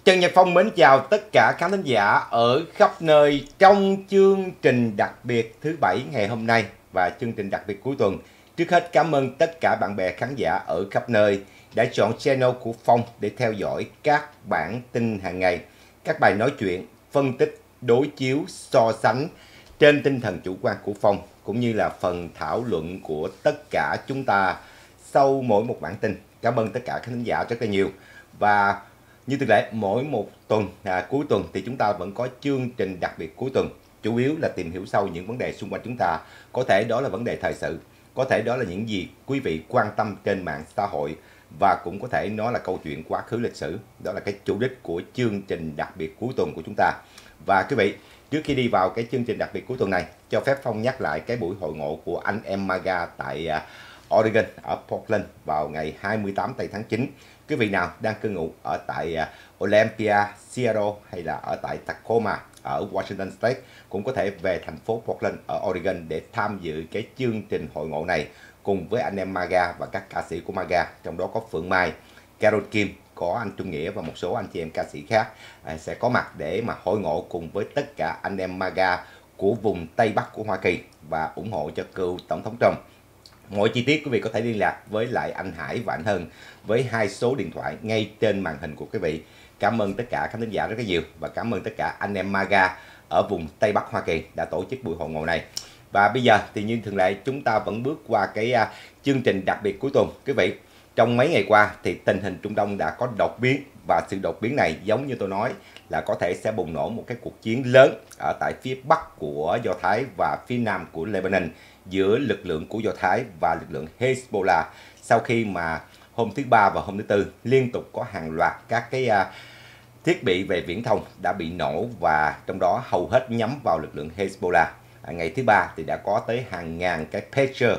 Trần Nhật Phong mến chào tất cả khán thính giả ở khắp nơi trong chương trình đặc biệt thứ bảy ngày hôm nay và chương trình đặc biệt cuối tuần. Trước hết cảm ơn tất cả bạn bè khán giả ở khắp nơi đã chọn channel của Phong để theo dõi các bản tin hàng ngày, các bài nói chuyện, phân tích, đối chiếu, so sánh trên tinh thần chủ quan của Phong, cũng như là phần thảo luận của tất cả chúng ta sau mỗi một bản tin. Cảm ơn tất cả khán thính giả rất là nhiều. Và như thường lệ, mỗi một tuần cuối tuần thì chúng ta vẫn có chương trình đặc biệt cuối tuần, chủ yếu là tìm hiểu sâu những vấn đề xung quanh chúng ta. Có thể đó là vấn đề thời sự, có thể đó là những gì quý vị quan tâm trên mạng xã hội, và cũng có thể nó là câu chuyện quá khứ lịch sử. Đó là cái chủ đích của chương trình đặc biệt cuối tuần của chúng ta. Và quý vị, trước khi đi vào cái chương trình đặc biệt cuối tuần này, cho phép Phong nhắc lại cái buổi hội ngộ của anh em MAGA tại Oregon ở Portland vào ngày 28 tây tháng 9. Quý vị nào đang cư ngụ ở tại Olympia, Seattle hay là ở tại Tacoma ở Washington State cũng có thể về thành phố Portland ở Oregon để tham dự cái chương trình hội ngộ này cùng với anh em MAGA và các ca sĩ của MAGA, trong đó có Phượng Mai, Carol Kim, có anh Trung Nghĩa và một số anh chị em ca sĩ khác sẽ có mặt để mà hội ngộ cùng với tất cả anh em MAGA của vùng Tây Bắc của Hoa Kỳ và ủng hộ cho cựu Tổng thống Trump. Mọi chi tiết quý vị có thể liên lạc với lại anh Hải và anh Hân với hai số điện thoại ngay trên màn hình của quý vị. Cảm ơn tất cả khán thính giả rất là nhiều và cảm ơn tất cả anh em MAGA ở vùng Tây Bắc Hoa Kỳ đã tổ chức buổi hội ngộ này. Và bây giờ thì như thường lệ, chúng ta vẫn bước qua cái chương trình đặc biệt cuối tuần. Quý vị, trong mấy ngày qua thì tình hình Trung Đông đã có đột biến, và sự đột biến này giống như tôi nói là có thể sẽ bùng nổ một cái cuộc chiến lớn ở tại phía Bắc của Do Thái và phía Nam của Lebanon giữa lực lượng của Do Thái và lực lượng Hezbollah, sau khi mà hôm thứ Ba và hôm thứ Tư liên tục có hàng loạt các cái thiết bị về viễn thông đã bị nổ, và trong đó hầu hết nhắm vào lực lượng Hezbollah. Ngày thứ Ba thì đã có tới hàng ngàn cái pager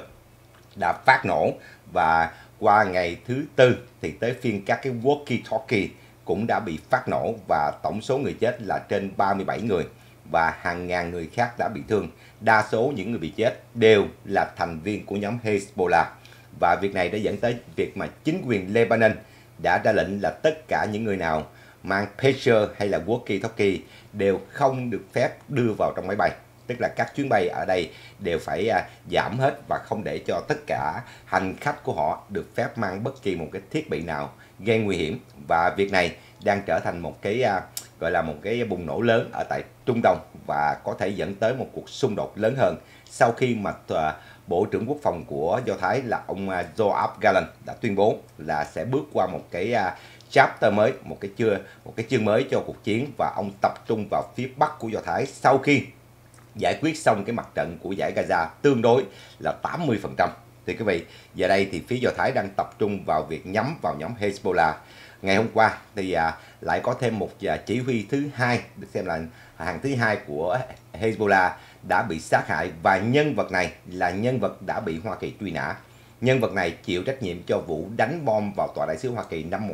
đã phát nổ, và qua ngày thứ Tư thì tới phiên các cái walkie-talkie cũng đã bị phát nổ, và tổng số người chết là trên 37 người và hàng ngàn người khác đã bị thương. Đa số những người bị chết đều là thành viên của nhóm Hezbollah, và việc này đã dẫn tới việc mà chính quyền Lebanon đã ra lệnh là tất cả những người nào mang pager hay là walkie-talkie đều không được phép đưa vào trong máy bay. Tức là các chuyến bay ở đây đều phải giảm hết và không để cho tất cả hành khách của họ được phép mang bất kỳ một cái thiết bị nào gây nguy hiểm. Và việc này đang trở thành một cái gọi là một cái bùng nổ lớn ở tại Trung Đông, và có thể dẫn tới một cuộc xung đột lớn hơn sau khi mà Bộ trưởng Quốc phòng của Do Thái là ông Yoav Gallant đã tuyên bố là sẽ bước qua một cái chapter mới, một cái chương mới cho cuộc chiến, và ông tập trung vào phía Bắc của Do Thái sau khi giải quyết xong cái mặt trận của giải Gaza tương đối là 80%. Thì quý vị, giờ đây thì phía Do Thái đang tập trung vào việc nhắm vào nhóm Hezbollah. Ngày hôm qua thì lại có thêm một chỉ huy thứ hai, được xem là hàng thứ hai của Hezbollah đã bị sát hại, và nhân vật này là nhân vật đã bị Hoa Kỳ truy nã. Nhân vật này chịu trách nhiệm cho vụ đánh bom vào tòa đại sứ Hoa Kỳ năm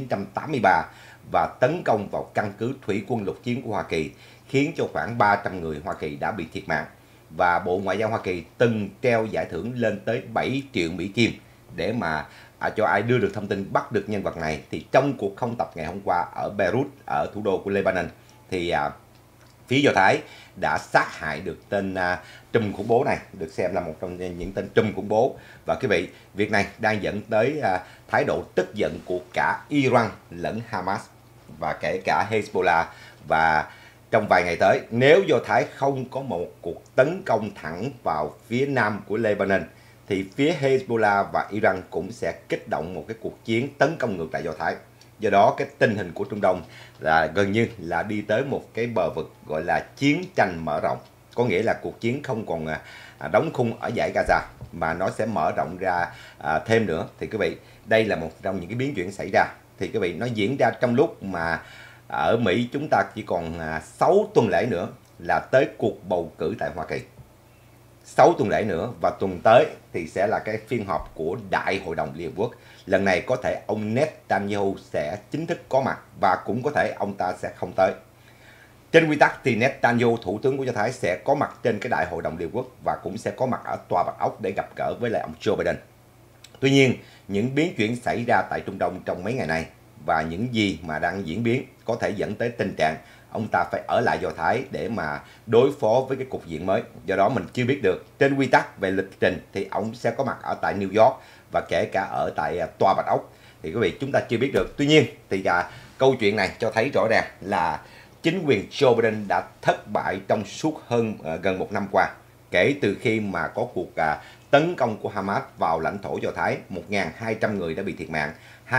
1983 và tấn công vào căn cứ thủy quân lục chiến của Hoa Kỳ, khiến cho khoảng 300 người Hoa Kỳ đã bị thiệt mạng. Và Bộ Ngoại giao Hoa Kỳ từng treo giải thưởng lên tới 7 triệu Mỹ Kim để mà cho ai đưa được thông tin bắt được nhân vật này. Thì trong cuộc không tập ngày hôm qua ở Beirut, ở thủ đô của Lebanon, thì phía Do Thái đã sát hại được tên trùm khủng bố này, được xem là một trong những tên trùm khủng bố. Và quý vị, việc này đang dẫn tới thái độ tức giận của cả Iran lẫn Hamas và kể cả Hezbollah. Và trong vài ngày tới, nếu Do Thái không có một cuộc tấn công thẳng vào phía nam của Lebanon, thì phía Hezbollah và Iran cũng sẽ kích động một cái cuộc chiến tấn công ngược lại Do Thái. Do đó cái tình hình của Trung Đông là gần như là đi tới một cái bờ vực gọi là chiến tranh mở rộng. Có nghĩa là cuộc chiến không còn đóng khung ở giải Gaza mà nó sẽ mở rộng ra thêm nữa. Thì quý vị, đây là một trong những cái biến chuyển xảy ra. Thì quý vị, nó diễn ra trong lúc mà ở Mỹ chúng ta chỉ còn 6 tuần lễ nữa là tới cuộc bầu cử tại Hoa Kỳ. 6 tuần lễ nữa, và tuần tới thì sẽ là cái phiên họp của Đại hội đồng Liên Hợp Quốc. Lần này có thể ông Netanyahu sẽ chính thức có mặt, và cũng có thể ông ta sẽ không tới. Trên quy tắc thì Netanyahu, thủ tướng của Do Thái, sẽ có mặt trên cái Đại hội đồng Liên Hợp Quốc và cũng sẽ có mặt ở Tòa Bạch Ốc để gặp gỡ với lại ông Joe Biden. Tuy nhiên, những biến chuyển xảy ra tại Trung Đông trong mấy ngày này và những gì mà đang diễn biến có thể dẫn tới tình trạng ông ta phải ở lại Do Thái để mà đối phó với cái cục diện mới. Do đó mình chưa biết được. Trên quy tắc về lịch trình thì ông sẽ có mặt ở tại New York và kể cả ở tại Tòa Bạch Ốc. Thì quý vị chúng ta chưa biết được. Tuy nhiên thì câu chuyện này cho thấy rõ ràng là chính quyền Joe Biden đã thất bại trong suốt gần một năm qua. Kể từ khi mà có cuộc tấn công của Hamas vào lãnh thổ Do Thái, 1.200 người đã bị thiệt mạng,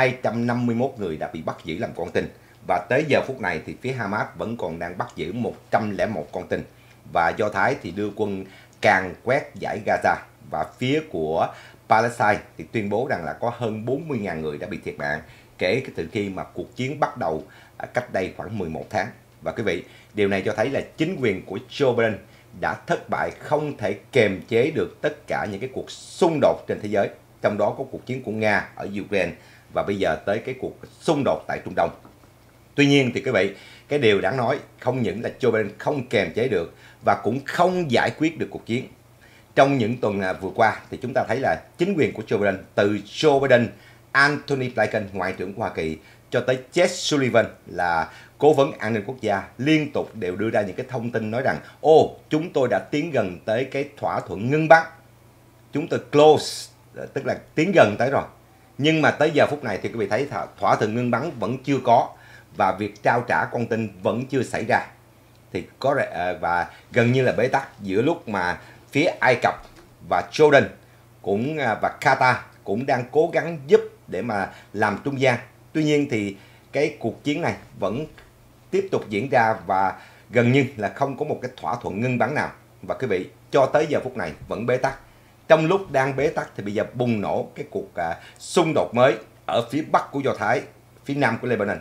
251 người đã bị bắt giữ làm con tin. Và tới giờ phút này thì phía Hamas vẫn còn đang bắt giữ 101 con tin. Và Do Thái thì đưa quân càn quét giải Gaza. Và phía của Palestine thì tuyên bố rằng là có hơn 40.000 người đã bị thiệt mạng kể từ khi mà cuộc chiến bắt đầu cách đây khoảng 11 tháng. Và quý vị, điều này cho thấy là chính quyền của Joe Biden đã thất bại, không thể kềm chế được tất cả những cái cuộc xung đột trên thế giới. Trong đó có cuộc chiến của Nga ở Ukraine và bây giờ tới cái cuộc xung đột tại Trung Đông. Tuy nhiên thì quý vị, cái điều đáng nói không những là Joe Biden không kềm chế được và cũng không giải quyết được cuộc chiến. Trong những tuần vừa qua thì chúng ta thấy là chính quyền của Joe Biden, từ Joe Biden, Antony Blinken, Ngoại trưởng của Hoa Kỳ, cho tới Jake Sullivan là Cố vấn An ninh Quốc gia, liên tục đều đưa ra những cái thông tin nói rằng chúng tôi đã tiến gần tới cái thỏa thuận ngưng bắn. Chúng tôi close, tức là tiến gần tới rồi. Nhưng mà tới giờ phút này thì quý vị thấy thỏa thuận ngưng bắn vẫn chưa có và việc trao trả con tin vẫn chưa xảy ra. Thì và gần như là bế tắc giữa lúc mà phía Ai Cập và Jordan và Qatar cũng đang cố gắng giúp để mà làm trung gian. Tuy nhiên thì cái cuộc chiến này vẫn tiếp tục diễn ra và gần như là không có một cái thỏa thuận ngưng bắn nào. Và quý vị, cho tới giờ phút này vẫn bế tắc. Trong lúc đang bế tắc thì bây giờ bùng nổ cái cuộc xung đột mới ở phía bắc của Do Thái, phía nam của Lebanon.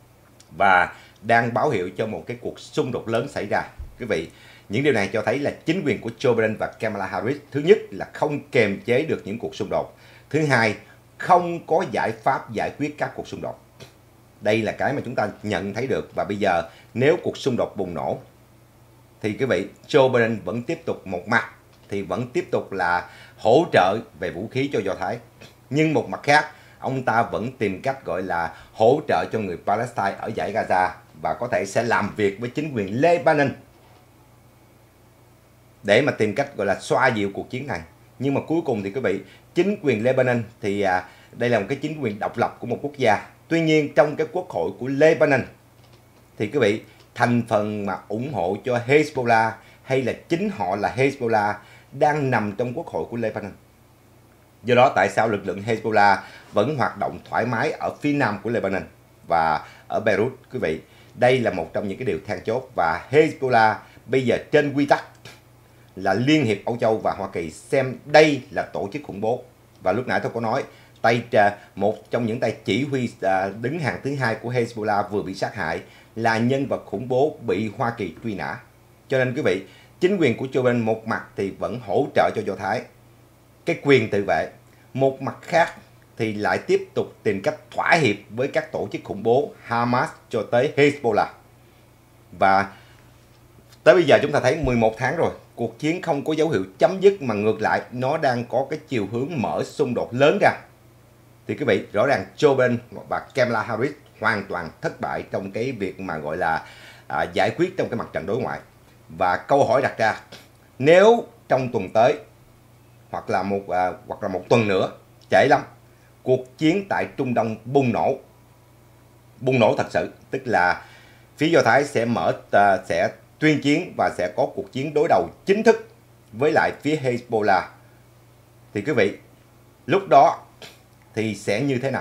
Và đang báo hiệu cho một cái cuộc xung đột lớn xảy ra. Quý vị, những điều này cho thấy là chính quyền của Joe Biden và Kamala Harris, thứ nhất là không kềm chế được những cuộc xung đột. Thứ hai, không có giải pháp giải quyết các cuộc xung đột. Đây là cái mà chúng ta nhận thấy được. Và bây giờ nếu cuộc xung đột bùng nổ thì quý vị, Joe Biden vẫn tiếp tục một mặt thì vẫn tiếp tục là hỗ trợ về vũ khí cho Do Thái. Nhưng một mặt khác, ông ta vẫn tìm cách gọi là hỗ trợ cho người Palestine ở giải Gaza và có thể sẽ làm việc với chính quyền Lebanon để mà tìm cách gọi là xoa dịu cuộc chiến này. Nhưng mà cuối cùng thì quý vị, chính quyền Lebanon thì đây là một cái chính quyền độc lập của một quốc gia. Tuy nhiên trong cái quốc hội của Lebanon thì quý vị, thành phần mà ủng hộ cho Hezbollah hay là chính họ là Hezbollah đang nằm trong quốc hội của Lebanon. Do đó tại sao lực lượng Hezbollah vẫn hoạt động thoải mái ở phía nam của Lebanon và ở Beirut, quý vị, đây là một trong những cái điều then chốt. Và Hezbollah bây giờ trên quy tắc là Liên hiệp Âu Châu và Hoa Kỳ xem đây là tổ chức khủng bố. Và lúc nãy tôi có nói một trong những tay chỉ huy đứng hàng thứ hai của Hezbollah vừa bị sát hại là nhân vật khủng bố bị Hoa Kỳ truy nã. Cho nên quý vị, chính quyền của Joe Biden một mặt thì vẫn hỗ trợ cho Do Thái cái quyền tự vệ, một mặt khác thì lại tiếp tục tìm cách thỏa hiệp với các tổ chức khủng bố Hamas cho tới Hezbollah. Và tới bây giờ chúng ta thấy 11 tháng rồi, cuộc chiến không có dấu hiệu chấm dứt mà ngược lại nó đang có cái chiều hướng mở xung đột lớn ra. Thì quý vị, rõ ràng Joe Biden và Kamala Harris hoàn toàn thất bại trong cái việc mà gọi là giải quyết trong cái mặt trận đối ngoại. Và câu hỏi đặt ra, nếu trong tuần tới hoặc là một tuần nữa, trễ lắm, cuộc chiến tại Trung Đông bùng nổ thật sự, tức là phía Do Thái sẽ tuyên chiến và sẽ có cuộc chiến đối đầu chính thức với lại phía Hezbollah. Thì quý vị, lúc đó thì sẽ như thế nào?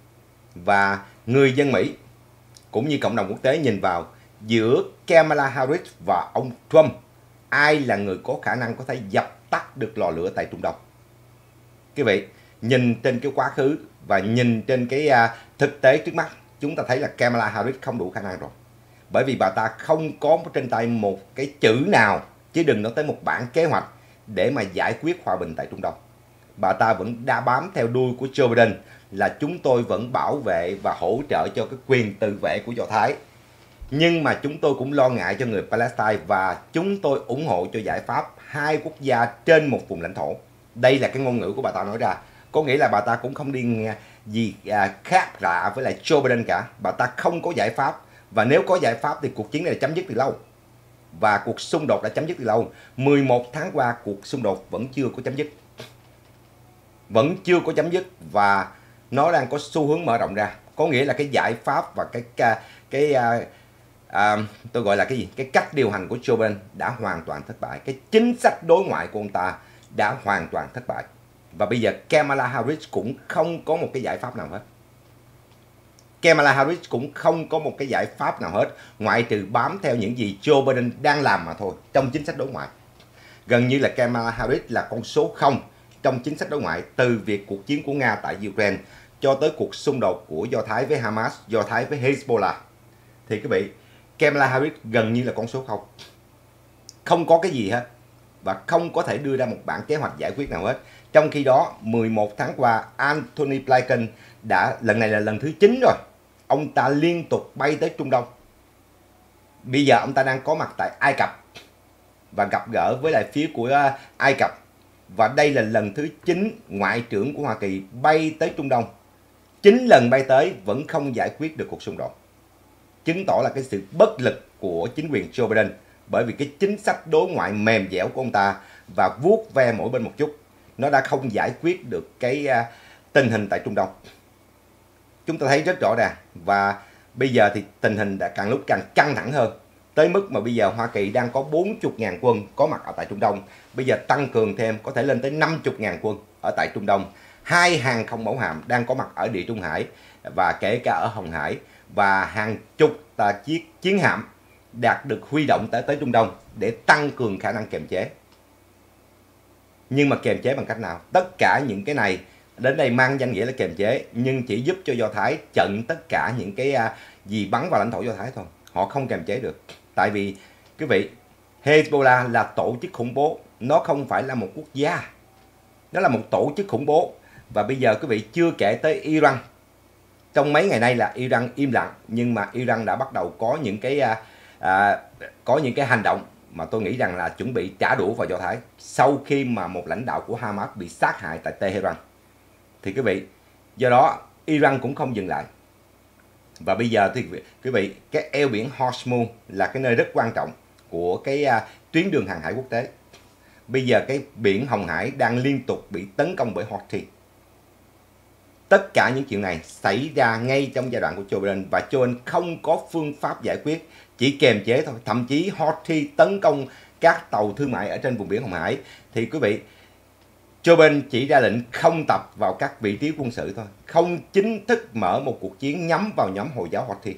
Và người dân Mỹ cũng như cộng đồng quốc tế nhìn vào giữa Kamala Harris và ông Trump, ai là người có khả năng có thể dập tắt được lò lửa tại Trung Đông? Quý vị, nhìn trên cái quá khứ và nhìn trên cái thực tế trước mắt, chúng ta thấy là Kamala Harris không đủ khả năng rồi. Bởi vì bà ta không có trên tay một cái chữ nào, chứ đừng nói tới một bản kế hoạch để mà giải quyết hòa bình tại Trung Đông. Bà ta vẫn đã bám theo đuôi của Joe Biden là chúng tôi vẫn bảo vệ và hỗ trợ cho cái quyền tự vệ của Do Thái. Nhưng mà chúng tôi cũng lo ngại cho người Palestine và chúng tôi ủng hộ cho giải pháp hai quốc gia trên một vùng lãnh thổ. Đây là cái ngôn ngữ của bà ta nói ra. Có nghĩa là bà ta cũng không đi gì khác lạ với lại Joe Biden cả. Bà ta không có giải pháp. Và nếu có giải pháp thì cuộc chiến này đã chấm dứt từ lâu. Và cuộc xung đột đã chấm dứt từ lâu. 11 tháng qua cuộc xung đột vẫn chưa có chấm dứt. Vẫn chưa có chấm dứt và nó đang có xu hướng mở rộng ra. Có nghĩa là cái giải pháp và tôi gọi là cái gì? Cái cách điều hành của Joe Biden đã hoàn toàn thất bại. Cái chính sách đối ngoại của ông ta đã hoàn toàn thất bại. Và bây giờ Kamala Harris cũng không có một cái giải pháp nào hết. Kamala Harris cũng không có một cái giải pháp nào hết, ngoại trừ bám theo những gì Joe Biden đang làm mà thôi trong chính sách đối ngoại. Gần như là Kamala Harris là con số 0 trong chính sách đối ngoại, từ việc cuộc chiến của Nga tại Ukraine cho tới cuộc xung đột của Do Thái với Hamas, Do Thái với Hezbollah. Thì quý vị, Kamala Harris gần như là con số 0. Không có cái gì hết và không có thể đưa ra một bản kế hoạch giải quyết nào hết. Trong khi đó, 11 tháng qua, Antony Blinken lần này là lần thứ 9 rồi. Ông ta liên tục bay tới Trung Đông. Bây giờ ông ta đang có mặt tại Ai Cập và gặp gỡ với lại phía của Ai Cập. Và đây là lần thứ 9 Ngoại trưởng của Hoa Kỳ bay tới Trung Đông. 9 lần bay tới vẫn không giải quyết được cuộc xung đột. Chứng tỏ là cái sự bất lực của chính quyền Joe Biden, bởi vì cái chính sách đối ngoại mềm dẻo của ông ta và vuốt ve mỗi bên một chút, nó đã không giải quyết được cái tình hình tại Trung Đông. Chúng ta thấy rất rõ ràng và bây giờ thì tình hình đã càng lúc càng căng thẳng hơn. Tới mức mà bây giờ Hoa Kỳ đang có 40.000 quân có mặt ở tại Trung Đông. Bây giờ tăng cường thêm có thể lên tới 50.000 quân ở tại Trung Đông. 2 hàng không mẫu hạm đang có mặt ở Địa Trung Hải và kể cả ở Hồng Hải. Và hàng chục chiếc chiến hạm được huy động tới Trung Đông để tăng cường khả năng kiềm chế. Nhưng mà kiềm chế bằng cách nào? Tất cả những cái này đến đây mang danh nghĩa là kiềm chế, nhưng chỉ giúp cho Do Thái chặn tất cả những cái gì bắn vào lãnh thổ Do Thái thôi. Họ không kiềm chế được. Tại vì quý vị, Hezbollah là tổ chức khủng bố, nó không phải là một quốc gia. Nó là một tổ chức khủng bố. Và bây giờ quý vị chưa kể tới Iran. Trong mấy ngày nay là Iran im lặng, nhưng mà Iran đã bắt đầu có những cái hành động mà tôi nghĩ rằng là chuẩn bị trả đũa vào Do Thái sau khi mà một lãnh đạo của Hamas bị sát hại tại Tehran. Thì quý vị, do đó Iran cũng không dừng lại. Và bây giờ thì quý vị, cái eo biển Hormuz là cái nơi rất quan trọng của cái tuyến đường hàng hải quốc tế. Bây giờ cái biển Hồng Hải đang liên tục bị tấn công bởi Houthi. Tất cả những chuyện này xảy ra ngay trong giai đoạn của Joe Biden và Joe Biden không có phương pháp giải quyết, chỉ kiềm chế thôi. Thậm chí Houthi tấn công các tàu thương mại ở trên vùng biển Hồng Hải thì quý vị, Joe Biden chỉ ra lệnh không tập vào các vị trí quân sự thôi, không chính thức mở một cuộc chiến nhắm vào nhóm Hồi giáo Houthi.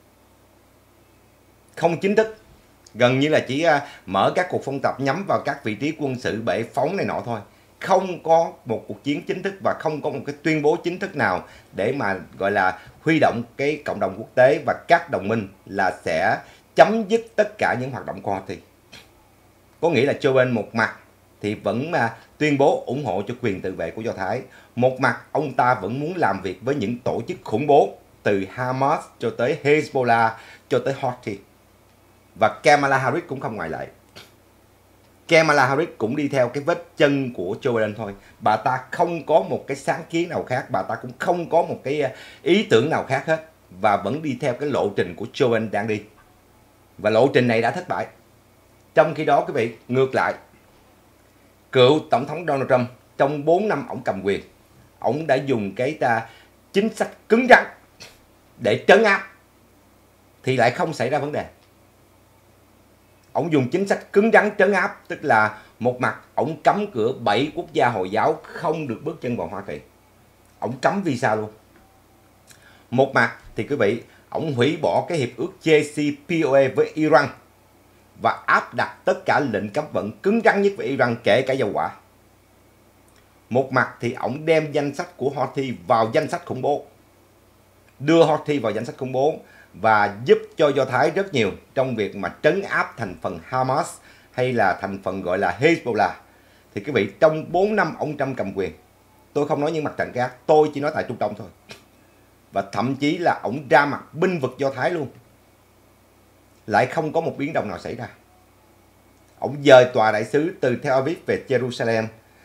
Không chính thức, gần như là chỉ mở các cuộc phong tập nhắm vào các vị trí quân sự, bệ phóng này nọ thôi. Không có một cuộc chiến chính thức và không có một cái tuyên bố chính thức nào để mà gọi là huy động cái cộng đồng quốc tế và các đồng minh là sẽ chấm dứt tất cả những hoạt động của Houthi. Có nghĩa là Joe Biden một mặt thì vẫn tuyên bố ủng hộ cho quyền tự vệ của Do Thái. Một mặt ông ta vẫn muốn làm việc với những tổ chức khủng bố từ Hamas cho tới Hezbollah cho tới Houthi. Và Kamala Harris cũng không ngoại lệ. Kamala Harris cũng đi theo cái vết chân của Joe Biden thôi. Bà ta không có một cái sáng kiến nào khác, bà ta cũng không có một cái ý tưởng nào khác hết. Và vẫn đi theo cái lộ trình của Joe Biden đang đi. Và lộ trình này đã thất bại. Trong khi đó quý vị, ngược lại, cựu Tổng thống Donald Trump trong 4 năm ổng cầm quyền, ổng đã dùng cái chính sách cứng rắn để trấn áp thì lại không xảy ra vấn đề. Ổng dùng chính sách cứng rắn trấn áp, tức là một mặt ổng cấm cửa 7 quốc gia Hồi giáo không được bước chân vào Hoa Kỳ. Ổng cấm visa luôn. Một mặt thì quý vị, ổng hủy bỏ cái hiệp ước JCPOA với Iran và áp đặt tất cả lệnh cấm vận cứng rắn nhất với Iran, kể cả dầu hỏa. Một mặt thì ổng đem danh sách của Houthi vào danh sách khủng bố, đưa Houthi vào danh sách khủng bố và giúp cho Do Thái rất nhiều trong việc mà trấn áp thành phần Hamas hay là thành phần gọi là Hezbollah. Thì quý vị, trong 4 năm ông Trump cầm quyền, tôi không nói những mặt trận khác, tôi chỉ nói tại Trung Đông thôi. Và thậm chí là ổng ra mặt binh vực Do Thái luôn, lại không có một biến động nào xảy ra. Ổng dời tòa đại sứ từ Tel Aviv về Jerusalem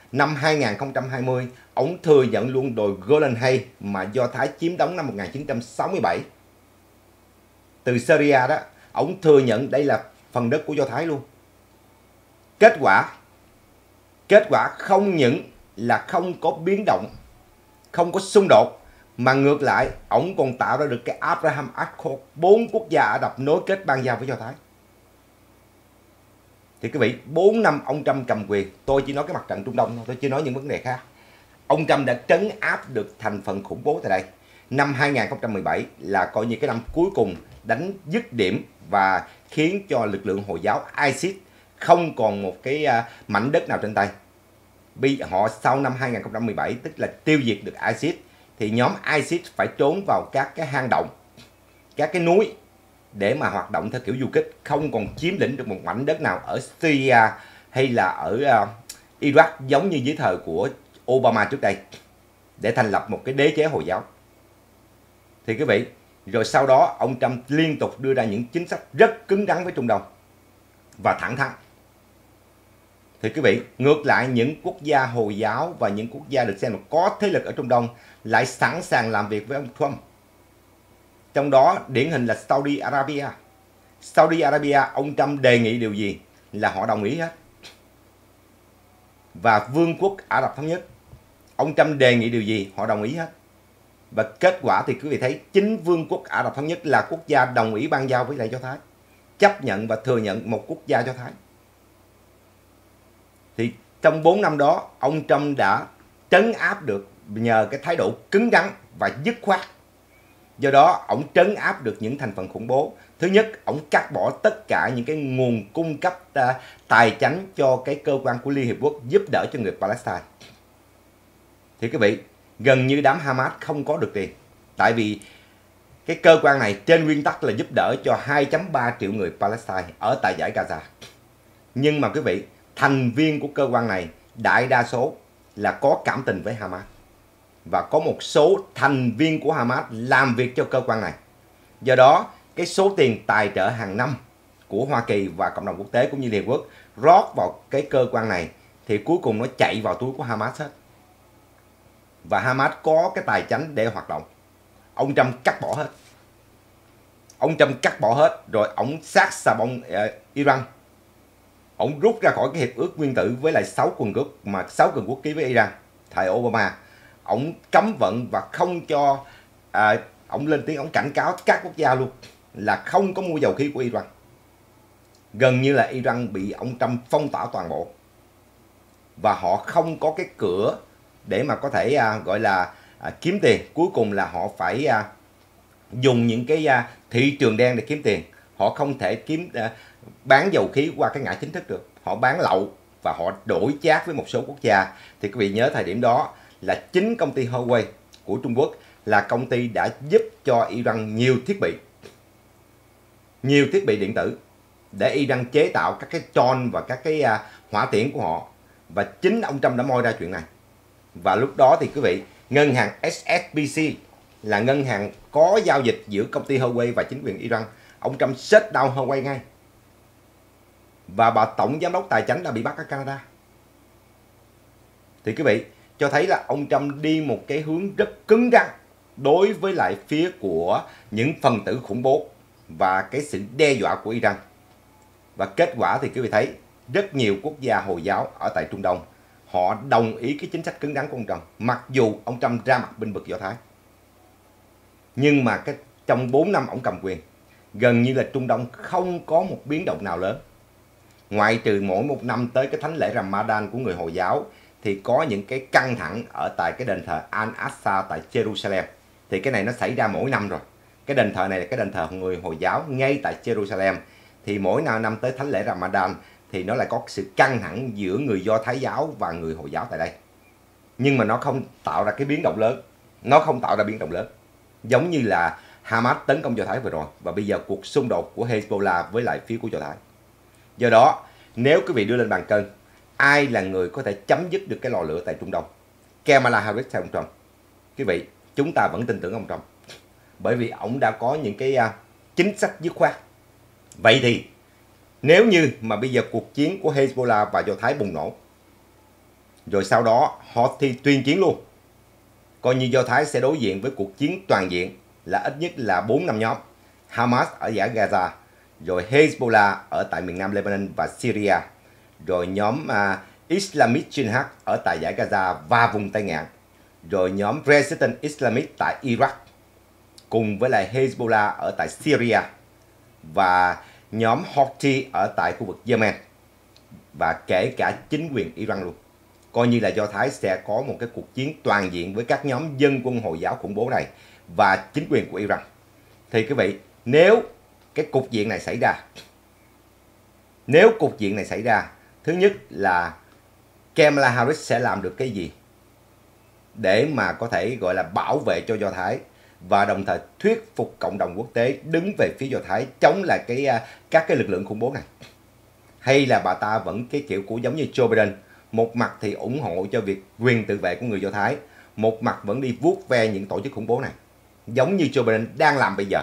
Năm 2020, ông thừa nhận luôn đồi Golan Heights mà Do Thái chiếm đóng năm 1967. Từ Syria đó, ông thừa nhận đây là phần đất của Do Thái luôn. Kết quả không những là không có biến động, không có xung đột, mà ngược lại, ông còn tạo ra được cái Abraham Accord, 4 quốc gia Ả Rập nối kết ban giao với Do Thái. Thì quý vị, 4 năm ông Trump cầm quyền, tôi chỉ nói cái mặt trận Trung Đông thôi, tôi chưa nói những vấn đề khác. Ông Trump đã trấn áp được thành phần khủng bố tại đây. Năm 2017 là coi như cái năm cuối cùng đánh dứt điểm và khiến cho lực lượng Hồi giáo ISIS không còn một cái mảnh đất nào trên tay. Họ sau năm 2017, tức là tiêu diệt được ISIS, thì nhóm ISIS phải trốn vào các cái hang động, các cái núi để mà hoạt động theo kiểu du kích, không còn chiếm lĩnh được một mảnh đất nào ở Syria hay là ở Iraq giống như dưới thời của Obama trước đây, để thành lập một cái đế chế Hồi giáo. Thì quý vị, rồi sau đó ông Trump liên tục đưa ra những chính sách rất cứng rắn với Trung Đông và thẳng thắn. Thì quý vị, ngược lại những quốc gia Hồi giáo và những quốc gia được xem là có thế lực ở Trung Đông lại sẵn sàng làm việc với ông Trump. Trong đó điển hình là Saudi Arabia. Saudi Arabia, ông Trump đề nghị điều gì là họ đồng ý hết. Và Vương quốc Ả Rập Thống Nhất, ông Trump đề nghị điều gì họ đồng ý hết. Và kết quả thì quý vị thấy chính Vương quốc Ả Rập Thống Nhất là quốc gia đồng ý ban giao với lại Do Thái, chấp nhận và thừa nhận một quốc gia Do Thái. Thì trong 4 năm đó, ông Trump đã trấn áp được nhờ cái thái độ cứng rắn và dứt khoát. Do đó, ông trấn áp được những thành phần khủng bố. Thứ nhất, ông cắt bỏ tất cả những cái nguồn cung cấp tài chánh cho cái cơ quan của Liên Hiệp Quốc giúp đỡ cho người Palestine. Thì quý vị, gần như đám Hamas không có được tiền. Tại vì cái cơ quan này trên nguyên tắc là giúp đỡ cho 2,3 triệu người Palestine ở tại giải Gaza. Nhưng mà quý vị, thành viên của cơ quan này đại đa số là có cảm tình với Hamas. Và có một số thành viên của Hamas làm việc cho cơ quan này. Do đó, cái số tiền tài trợ hàng năm của Hoa Kỳ và cộng đồng quốc tế cũng như Liên Hợp Quốc rót vào cái cơ quan này thì cuối cùng nó chạy vào túi của Hamas hết. Và Hamas có cái tài chánh để hoạt động. Ông Trump cắt bỏ hết. Ông Trump cắt bỏ hết rồi ông sát xà bông Iran. Ông rút ra khỏi cái hiệp ước nguyên tử với lại 6 cường quốc ký với Iran. Thời Obama, ông cấm vận và không cho, ông lên tiếng, ông cảnh cáo các quốc gia luôn là không có mua dầu khí của Iran. Gần như là Iran bị ông Trump phong tỏa toàn bộ. Và họ không có cái cửa để mà có thể gọi là kiếm tiền. Cuối cùng là họ phải dùng những cái thị trường đen để kiếm tiền. Họ không thể bán dầu khí qua cái ngã chính thức được. Họ bán lậu và họ đổi chác với một số quốc gia. Thì quý vị nhớ thời điểm đó là chính công ty Huawei của Trung Quốc là công ty đã giúp cho Iran nhiều thiết bị điện tử để Iran chế tạo các cái drone và các cái hỏa tiễn của họ. Và chính ông Trump đã moi ra chuyện này. Và lúc đó thì quý vị, ngân hàng HSBC là ngân hàng có giao dịch giữa công ty Huawei và chính quyền Iran. Ông Trump shut down Huawei ngay. Và bà tổng giám đốc tài chánh đã bị bắt ở Canada. Thì quý vị cho thấy là ông Trump đi một cái hướng rất cứng rắn đối với lại phía của những phần tử khủng bố và cái sự đe dọa của Iran. Và kết quả thì quý vị thấy rất nhiều quốc gia Hồi giáo ở tại Trung Đông họ đồng ý cái chính sách cứng rắn của ông Trump, mặc dù ông Trump ra mặt bênh vực Do Thái. Nhưng mà trong 4 năm ông cầm quyền, gần như là Trung Đông không có một biến động nào lớn. Ngoại trừ mỗi một năm tới cái thánh lễ Ramadan của người Hồi giáo thì có những cái căng thẳng ở tại cái đền thờ Al-Aqsa tại Jerusalem. Thì cái này nó xảy ra mỗi năm rồi. Cái đền thờ này là cái đền thờ người Hồi giáo ngay tại Jerusalem. Thì mỗi năm tới thánh lễ Ramadan thì nó lại có sự căng thẳng giữa người Do Thái giáo và người Hồi giáo tại đây. Nhưng mà nó không tạo ra cái biến động lớn. Giống như là Hamas tấn công Do Thái vừa rồi. Và bây giờ cuộc xung đột của Hezbollah với lại phía của Do Thái. Do đó, nếu quý vị đưa lên bàn cân, ai là người có thể chấm dứt được cái lò lửa tại Trung Đông? Kamala Harris hay ông Trump? Quý vị, chúng ta vẫn tin tưởng ông Trump. Bởi vì ông đã có những cái chính sách dứt khoát. Vậy thì, nếu như mà bây giờ cuộc chiến của Hezbollah và Do Thái bùng nổ, Rồi sau đó Houthi tuyên chiến luôn. Coi như Do Thái sẽ đối diện với cuộc chiến toàn diện là ít nhất là 4-5 nhóm. Hamas ở giải Gaza, rồi Hezbollah ở tại miền Nam Lebanon và Syria, rồi nhóm Islamic Jihad ở tại giải Gaza và vùng Tây Ngạn, rồi nhóm Resistance Islamic tại Iraq, cùng với lại Hezbollah ở tại Syria, và nhóm Houthi ở tại khu vực Yemen, và kể cả chính quyền Iran luôn. Coi như là Do Thái sẽ có một cái cuộc chiến toàn diện với các nhóm dân quân Hồi giáo khủng bố này và chính quyền của Iran. Thì quý vị, nếu cái cục diện này xảy ra, thứ nhất là Kamala Harris sẽ làm được cái gì để mà có thể gọi là bảo vệ cho Do Thái, và đồng thời thuyết phục cộng đồng quốc tế đứng về phía Do Thái chống lại các cái lực lượng khủng bố này. Hay là bà ta vẫn cái kiểu của giống như Joe Biden, một mặt thì ủng hộ cho việc quyền tự vệ của người Do Thái, một mặt vẫn đi vuốt ve những tổ chức khủng bố này, giống như Joe Biden đang làm bây giờ.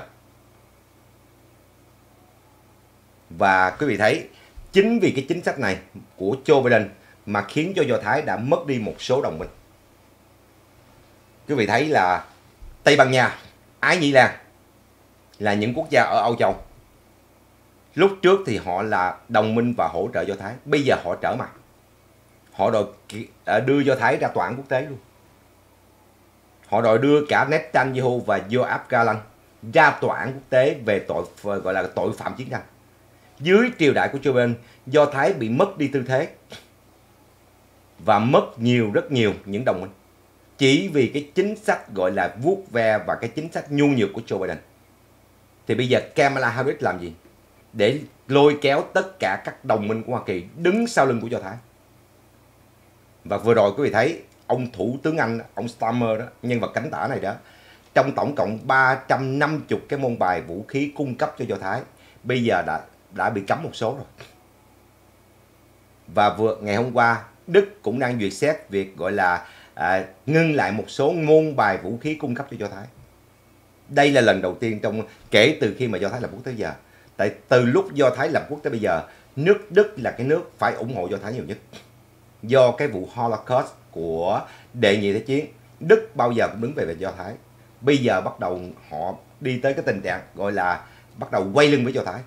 Và quý vị thấy, chính vì cái chính sách này của Joe Biden mà khiến cho Do Thái đã mất đi một số đồng minh. Quý vị thấy là Tây Ban Nha, Ái Nhĩ Lan là những quốc gia ở Âu Châu. Lúc trước thì họ là đồng minh và hỗ trợ Do Thái, bây giờ họ trở mặt. Họ đòi đưa Do Thái ra tòa án quốc tế luôn. Họ đòi đưa cả Netanyahu và Yoav Gallant ra tòa án quốc tế về tội gọi là tội phạm chiến tranh. Dưới triều đại của Joe Biden, Do Thái bị mất đi tư thế và mất rất nhiều những đồng minh, chỉ vì cái chính sách gọi là vuốt ve và cái chính sách nhu nhược của Joe Biden. Thì bây giờ Kamala Harris làm gì? Để lôi kéo tất cả các đồng minh của Hoa Kỳ đứng sau lưng của Do Thái. Và vừa rồi quý vị thấy ông Thủ tướng Anh, ông Starmer đó, nhân vật cánh tả này đó, trong tổng cộng 350 cái môn bài vũ khí cung cấp cho Do Thái, bây giờ đã bị cấm một số rồi. Và ngày hôm qua, Đức cũng đang duyệt xét việc gọi là ngưng lại một số môn bài vũ khí cung cấp cho Do Thái. Đây là lần đầu tiên kể từ khi mà Do Thái lập quốc tới giờ. Tại từ lúc Do Thái lập quốc tới bây giờ, nước Đức là cái nước phải ủng hộ Do Thái nhiều nhất. Do cái vụ Holocaust của Đệ nhị Thế chiến, Đức bao giờ cũng đứng về Do Thái. Bây giờ bắt đầu họ đi tới cái tình trạng gọi là bắt đầu quay lưng với Do Thái.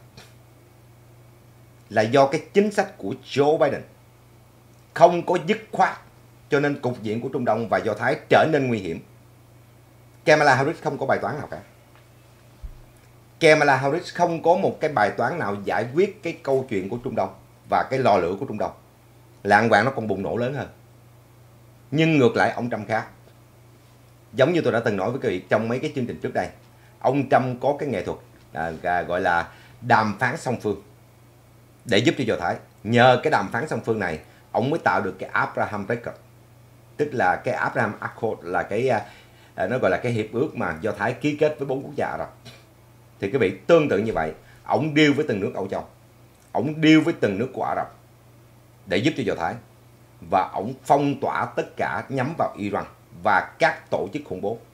Là do cái chính sách của Joe Biden không có dứt khoát, cho nên cục diện của Trung Đông và Do Thái trở nên nguy hiểm. Kamala Harris không có bài toán nào cả. Kamala Harris không có một cái bài toán nào giải quyết cái câu chuyện của Trung Đông và cái lò lửa của Trung Đông. Lạng quạng nó còn bùng nổ lớn hơn. Nhưng ngược lại ông Trump khác. Giống như tôi đã từng nói với quý vị trong mấy cái chương trình trước đây, ông Trump có cái nghệ thuật gọi là đàm phán song phương để giúp cho Do Thái. Nhờ cái đàm phán song phương này, ông mới tạo được cái Abraham Accord. Tức là cái Abraham Accord là cái nó gọi là cái hiệp ước mà Do Thái ký kết với 4 quốc gia rồi. Thì quý vị tương tự như vậy, ông deal với từng nước Âu Châu, ông deal với từng nước của Ả Rập để giúp cho Do Thái, và ông phong tỏa tất cả nhắm vào Iran và các tổ chức khủng bố.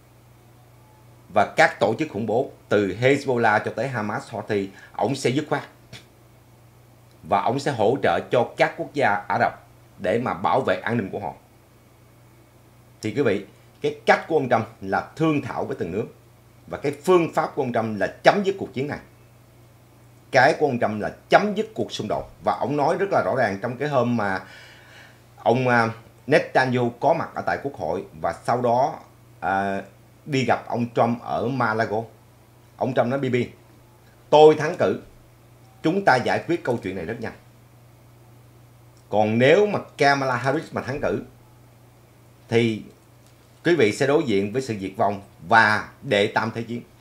Và các tổ chức khủng bố từ Hezbollah cho tới Hamas, Houthi, ông sẽ dứt khoát. Và ông sẽ hỗ trợ cho các quốc gia Ả Rập để mà bảo vệ an ninh của họ. Thì quý vị, cái cách của ông Trump là thương thảo với từng nước. Và cái phương pháp của ông Trump là chấm dứt cuộc chiến này. Cái của ông Trump là chấm dứt cuộc xung đột. Và ông nói rất là rõ ràng trong cái hôm mà ông Netanyahu có mặt ở tại Quốc hội và sau đó đi gặp ông Trump ở Mar-a-Lago. Ông Trump nói Bibi, tôi thắng cử, chúng ta giải quyết câu chuyện này rất nhanh. Còn nếu mà Kamala Harris mà thắng cử thì quý vị sẽ đối diện với sự diệt vong và đệ tam thế chiến.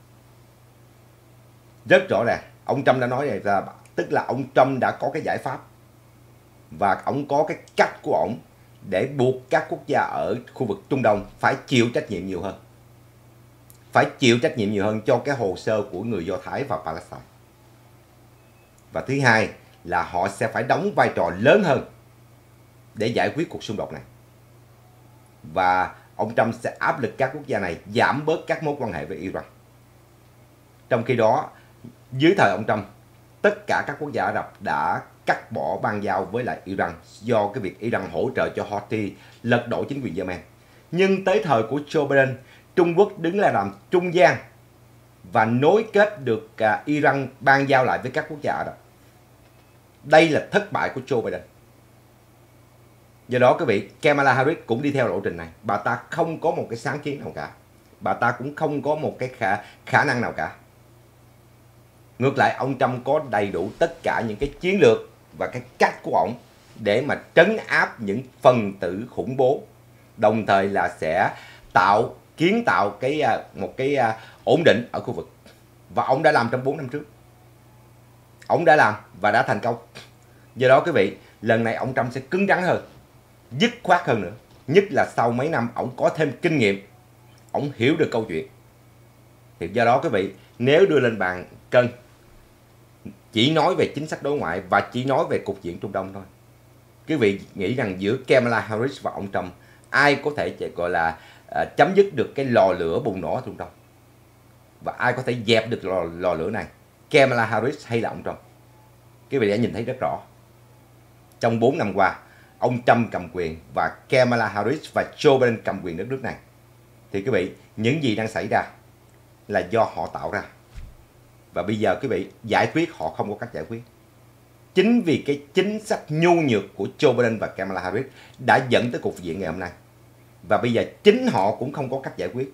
Rất rõ ràng, ông Trump đã nói này là, tức là ông Trump đã có cái giải pháp và ông có cái cách của ông để buộc các quốc gia ở khu vực Trung Đông phải chịu trách nhiệm nhiều hơn. Phải chịu trách nhiệm nhiều hơn cho cái hồ sơ của người Do Thái và Palestine. Và thứ hai là họ sẽ phải đóng vai trò lớn hơn để giải quyết cuộc xung đột này. Và ông Trump sẽ áp lực các quốc gia này giảm bớt các mối quan hệ với Iran. Trong khi đó, dưới thời ông Trump, tất cả các quốc gia Ả Rập đã cắt bỏ bang giao với lại Iran do cái việc Iran hỗ trợ cho Houthi lật đổ chính quyền Yemen. Nhưng tới thời của Joe Biden, Trung Quốc đứng ra làm trung gian và nối kết được Iran bang giao lại với các quốc gia đó. Đây là thất bại của Joe Biden. Do đó quý vị, Kamala Harris cũng đi theo lộ trình này. Bà ta không có một cái sáng kiến nào cả. Bà ta cũng không có một cái khả năng nào cả. Ngược lại, ông Trump có đầy đủ tất cả những cái chiến lược và cái cách của ông để mà trấn áp những phần tử khủng bố, đồng thời là sẽ kiến tạo một cái ổn định ở khu vực. Và ông đã làm trong 4 năm trước. Ông đã làm và đã thành công. Do đó quý vị, lần này ông Trump sẽ cứng rắn hơn, dứt khoát hơn nữa. Nhất là sau mấy năm ông có thêm kinh nghiệm, ông hiểu được câu chuyện. Thì do đó quý vị, nếu đưa lên bàn cân, chỉ nói về chính sách đối ngoại và chỉ nói về cục diện Trung Đông thôi, quý vị nghĩ rằng giữa Kamala Harris và ông Trump, ai có thể gọi là chấm dứt được cái lò lửa bùng nổ ở Trung Đông? Và ai có thể dẹp được lò lửa này? Kamala Harris hay là ông Trump? Quý vị đã nhìn thấy rất rõ. Trong 4 năm qua, ông Trump cầm quyền và Kamala Harris và Joe Biden cầm quyền đất nước này. Thì quý vị, những gì đang xảy ra là do họ tạo ra. Và bây giờ quý vị, giải quyết họ không có cách giải quyết. Chính vì cái chính sách nhu nhược của Joe Biden và Kamala Harris đã dẫn tới cục diện ngày hôm nay. Và bây giờ chính họ cũng không có cách giải quyết.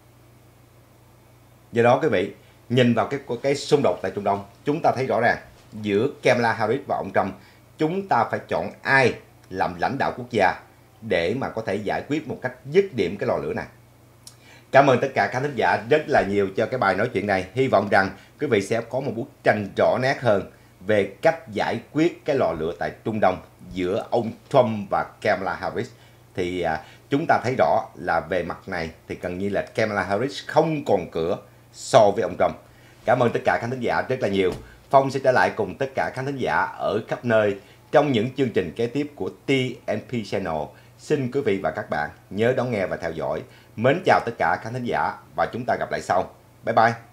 Do đó quý vị, nhìn vào cái xung đột tại Trung Đông, chúng ta thấy rõ ràng giữa Kamala Harris và ông Trump, chúng ta phải chọn ai làm lãnh đạo quốc gia để mà có thể giải quyết một cách dứt điểm cái lò lửa này. Cảm ơn tất cả khán thính giả rất là nhiều cho cái bài nói chuyện này. Hy vọng rằng quý vị sẽ có một bức tranh rõ nét hơn về cách giải quyết cái lò lửa tại Trung Đông giữa ông Trump và Kamala Harris. Thì chúng ta thấy rõ là về mặt này thì gần như là Kamala Harris không còn cửa so với ông Trump. Cảm ơn tất cả khán thính giả rất là nhiều. Phong sẽ trở lại cùng tất cả khán thính giả ở khắp nơi trong những chương trình kế tiếp của TNP Channel. Xin quý vị và các bạn nhớ đón nghe và theo dõi. Mến chào tất cả khán thính giả và chúng ta gặp lại sau. Bye bye.